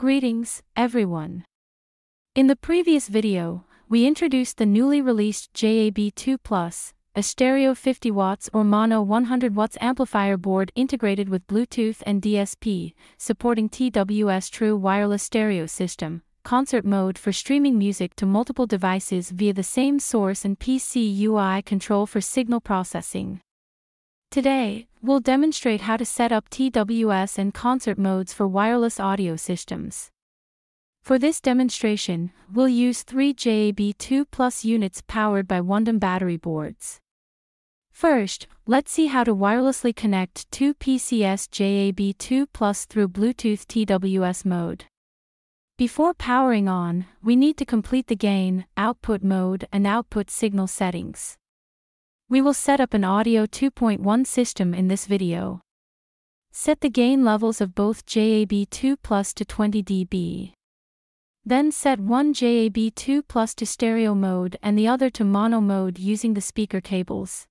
Greetings, everyone. In the previous video, we introduced the newly released JAB2+, a stereo 50 watts or mono 100 watts amplifier board integrated with Bluetooth and DSP, supporting TWS true wireless stereo system, concert mode for streaming music to multiple devices via the same source and PC UI control for signal processing. Today, we'll demonstrate how to set up TWS and concert modes for wireless audio systems. For this demonstration, we'll use 3 JAB2+ units powered by WONDOM battery boards. First, let's see how to wirelessly connect two PCS JAB2+ through Bluetooth TWS mode. Before powering on, we need to complete the gain, output mode and output signal settings. We will set up an Audio 2.1 system in this video. Set the gain levels of both JAB2+ to 20 dB. Then set one JAB2+ to stereo mode and the other to mono mode using the speaker cables.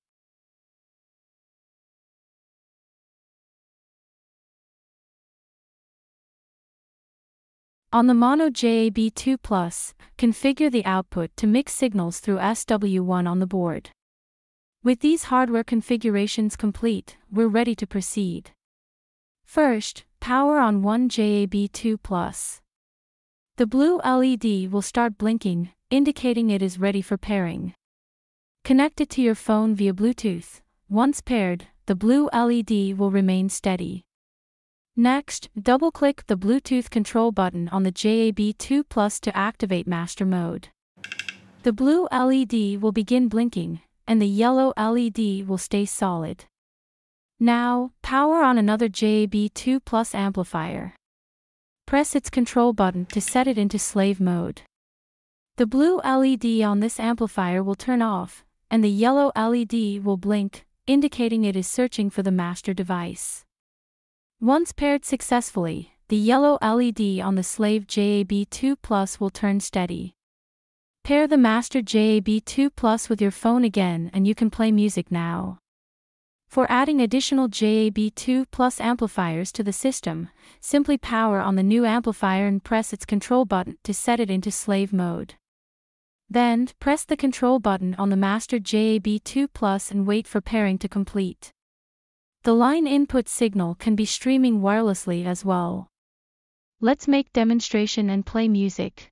On the mono JAB2+, configure the output to mix signals through SW1 on the board. With these hardware configurations complete, we're ready to proceed. First, power on one JAB2+. The blue LED will start blinking, indicating it is ready for pairing. Connect it to your phone via Bluetooth. Once paired, the blue LED will remain steady. Next, double-click the Bluetooth control button on the JAB2+ to activate master mode. The blue LED will begin blinking, and the yellow LED will stay solid. Now, power on another JAB2+ amplifier. Press its control button to set it into slave mode. The blue LED on this amplifier will turn off, and the yellow LED will blink, indicating it is searching for the master device. Once paired successfully, the yellow LED on the slave JAB2+ will turn steady. Pair the master JAB2+ with your phone again and you can play music now. For adding additional JAB2+ amplifiers to the system, simply power on the new amplifier and press its control button to set it into slave mode. Then, press the control button on the master JAB2+ and wait for pairing to complete. The line input signal can be streaming wirelessly as well. Let's make demonstration and play music.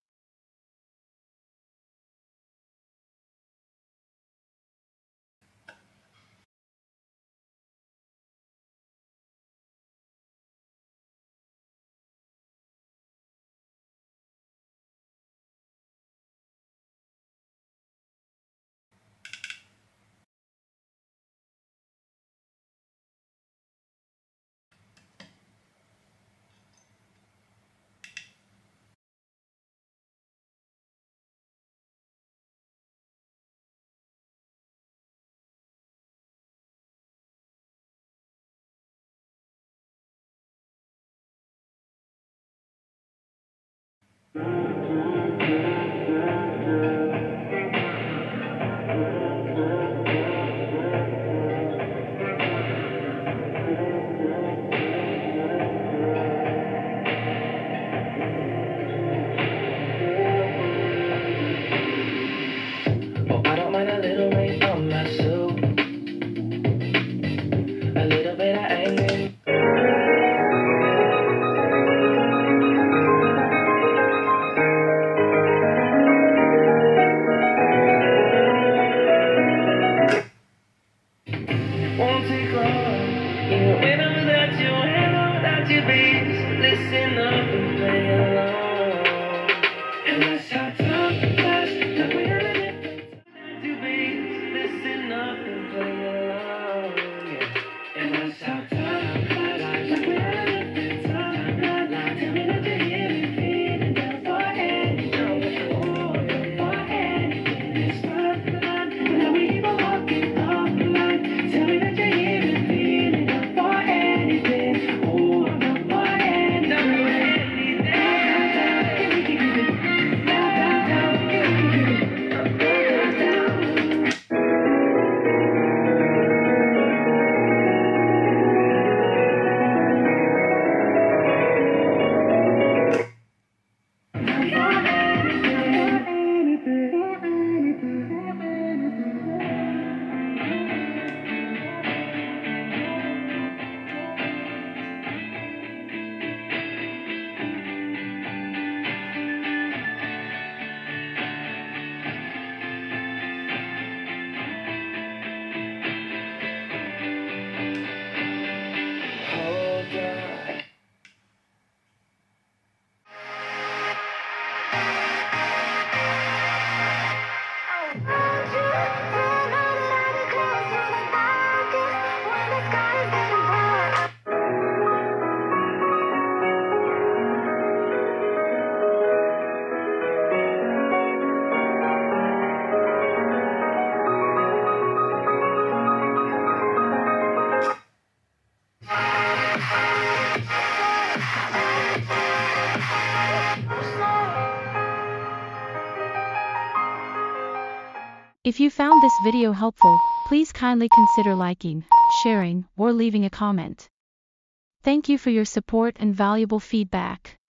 If you found this video helpful, please kindly consider liking, sharing, or leaving a comment. Thank you for your support and valuable feedback.